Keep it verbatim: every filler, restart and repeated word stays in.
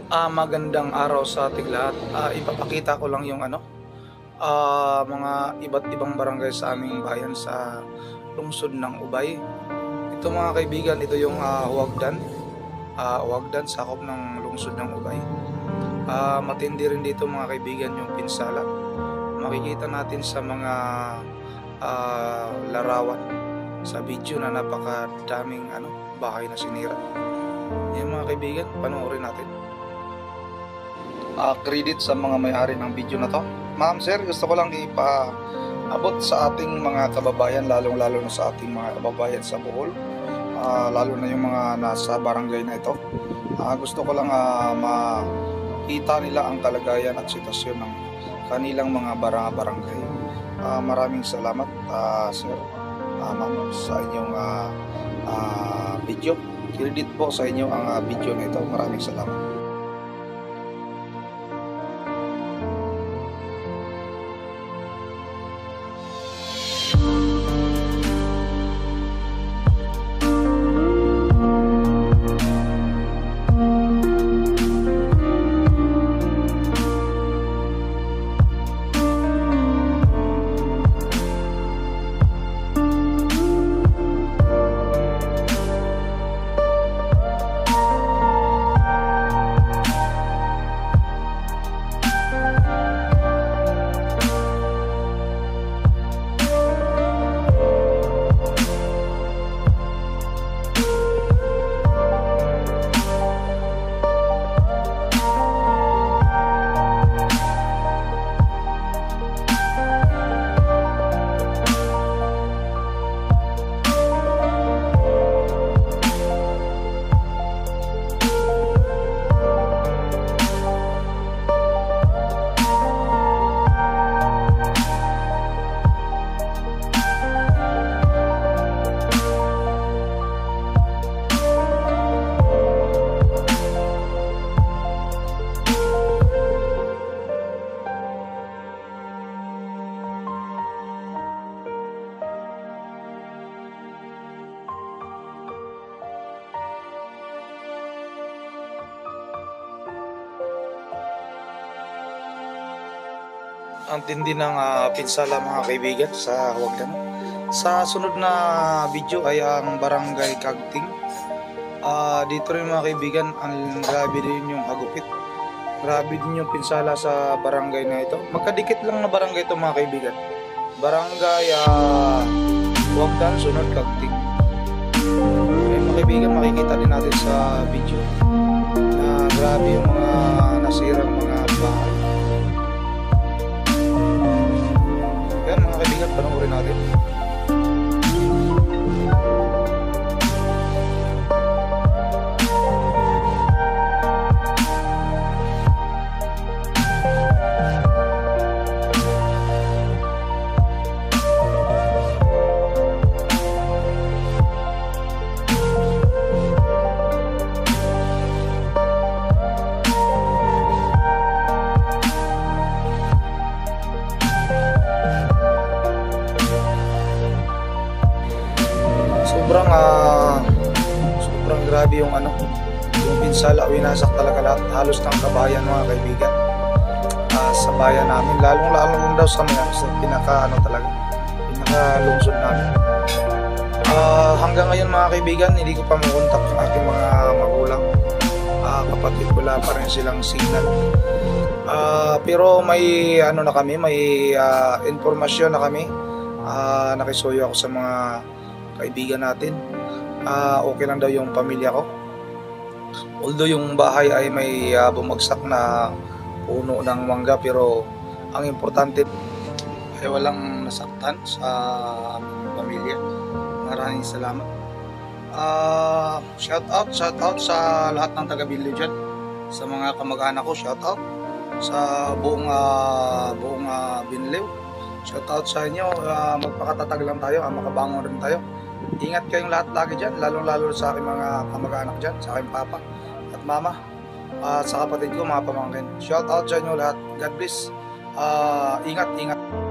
Ah, magandang araw sa ating lahat. Ah, ipapakita ko lang yung ano, ah, mga iba't ibang barangay sa aming bayan sa lungsod ng Ubay. Ito mga kaibigan, ito yung ah, Huwagdan. Ah, Huwagdan, sakop ng lungsod ng Ubay. Ah, matindi rin dito mga kaibigan yung pinsala. Makikita natin sa mga ah, larawan sa video na napakadaming ano, bahay na sinira. Yan mga kaibigan, panoorin natin. Uh, credit sa mga may-ari ng video na to. Ma'am, sir, gusto ko lang ipaabot sa ating mga kababayan, lalong-lalo na sa ating mga kababayan sa Bohol, uh, lalo na yung mga nasa barangay na ito. Uh, gusto ko lang uh, makita nila ang kalagayan at sitwasyon ng kanilang mga barangay. Uh, maraming salamat, uh, sir, uh, ma'am, sa inyong uh, uh, video. Credit po sa inyo ang uh, video na ito. Maraming salamat. Ang tindi ng uh, pinsala mga kaibigan sa Huwagdan. Sa sunod na video ay ang Barangay Kagting. Uh, dito rin mga kaibigan, ang grabe din yung hagupit. Grabe din yung pinsala sa barangay na ito. Magkadikit lang na barangay ito mga kaibigan. Barangay uh, Huwagdan, sunod Kagting. Okay, mga kaibigan, makikita din natin sa video na grabe yung mga nasirang mga bahay. Yan mga kaibigan, panoorin natin. Sobrang uh, sobrang grabe yung ano, yung pinsala, winasak talaga lahat, halos ng kabayan mga kaibigan, uh, sa bayan namin, lalong lalong daw sa mga sa pinaka ano talaga, pinaka lungsod namin. Uh, hanggang ngayon mga kaibigan, hindi ko pa makontak ang aking mga magulang, uh, kapatid, wala pa rin silang signal. Uh, pero may ano na kami, may uh, informasyon na kami, uh, nakisuyo ako sa mga kaibigan natin. Uh, okay lang daw yung pamilya ko. Although yung bahay ay may uh, bumagsak na puno ng mangga, pero ang importante ay walang nasaktan sa aming pamilya. Maraming salamat. Uh, shout out, shout out sa lahat ng taga-Bilyo dyan. Sa mga kamag-anak ko, shout out. Sa buong uh, buong uh, Binlew. Shout out sa inyo. Uh, magpakatatag lang tayo, uh, makabangon rin tayo. Ingat kayong lahat lagi dyan, lalong-lalo sa aking mga kamag-anak dyan, sa aking papa at mama, at uh, sa kapatid ko, mga pamangkin. Shout out sa inyo lahat. God bless. Uh, ingat, ingat.